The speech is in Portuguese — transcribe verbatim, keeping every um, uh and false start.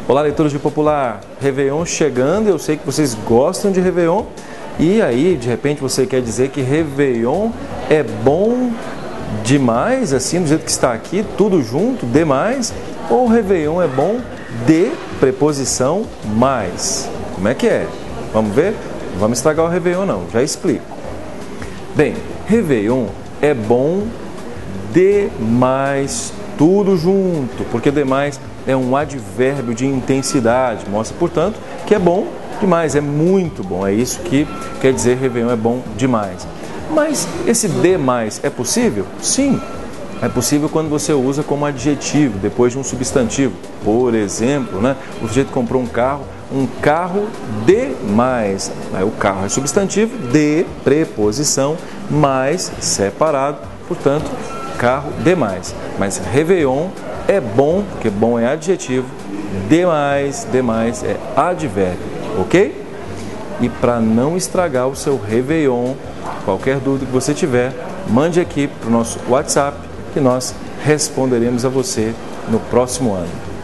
Olá, leitores de Popular, Réveillon chegando, eu sei que vocês gostam de Réveillon, e aí, de repente, você quer dizer que Réveillon é bom demais, assim, do jeito que está aqui, tudo junto, demais, ou Réveillon é bom de preposição mais? Como é que é? Vamos ver? Não vamos estragar o Réveillon não, já explico. Bem, Réveillon é bom demais, tudo junto, porque demais é um advérbio de intensidade, mostra, portanto, que é bom demais, é muito bom, é isso que quer dizer Réveillon é bom demais. Mas esse demais é possível? Sim, é possível quando você usa como adjetivo, depois de um substantivo. Por exemplo, né, o sujeito comprou um carro, um carro demais. Aí o carro é substantivo, de preposição, mais separado, portanto, carro demais. Mas Réveillon é bom, porque bom é adjetivo, demais, demais é advérbio, ok? E para não estragar o seu Réveillon, qualquer dúvida que você tiver, mande aqui para o nosso WhatsApp que nós responderemos a você no próximo ano.